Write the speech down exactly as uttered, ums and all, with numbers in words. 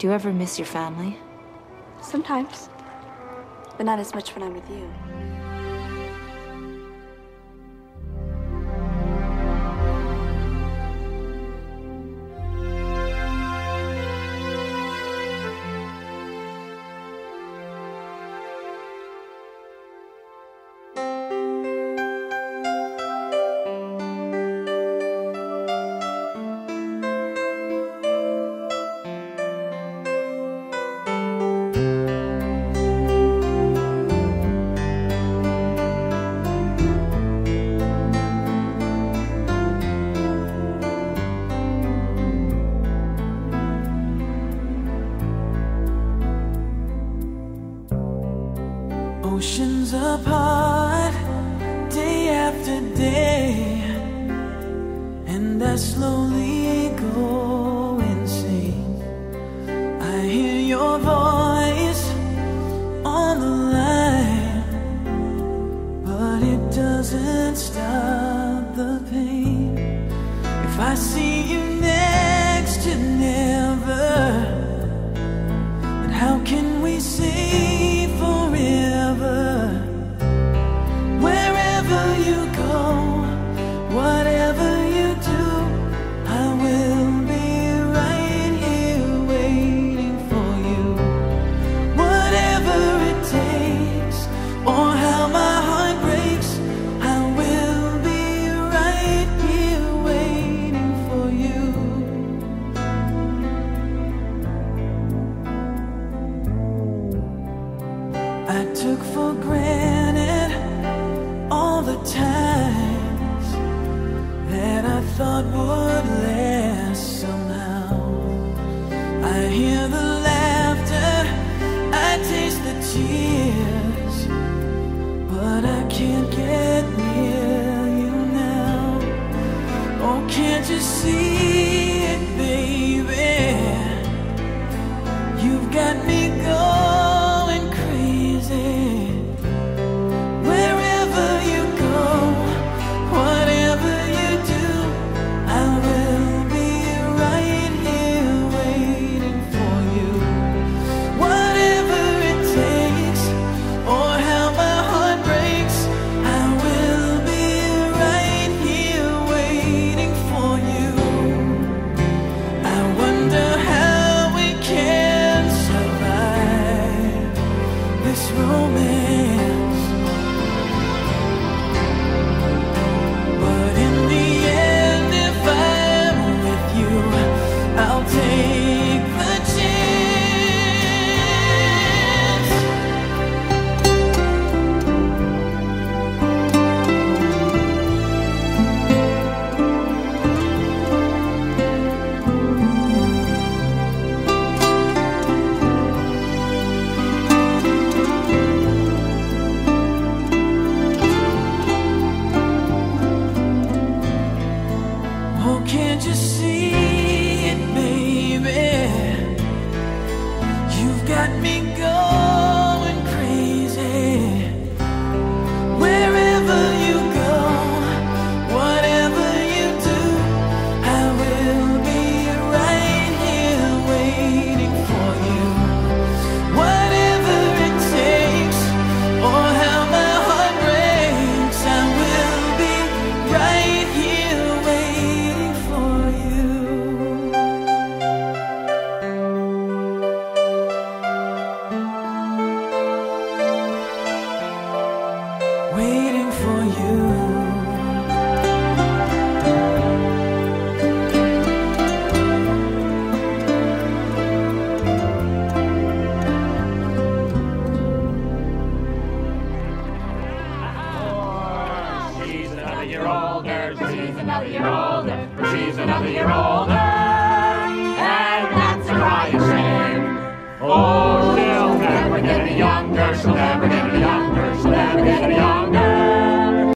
Do you ever miss your family? Sometimes, but not as much when I'm with you. Oceans apart, day after day, and I slowly go insane. I hear your voice on the line, but it doesn't stop the pain. If I see you next to never, then how can we say forever? Wherever you go, whatever you do, I will be right here waiting for you. Whatever it takes, or how my heart breaks, I will be right here waiting for you. I took for granted all the times that I thought would last somehow. I hear the laughter, I taste the tears, but I can't get near you now. Oh, can't you see it, baby? You've got me going crazy. Wherever you go, whatever you do, I will be right here waiting for you. Whatever it takes, or how my heart breaks, I will be right here waiting for you. I wonder how we can survive this romance, but in the end, if I'm with you, I'll take the chance. Oh, can't you see it, baby? You've got me going crazy. Wherever you go, whatever you do, I will be right here waiting for you. Whatever it takes, or how my heart breaks, I will be right here waiting for you. Waiting for you. She's another year older, she's another year older, she's another year older.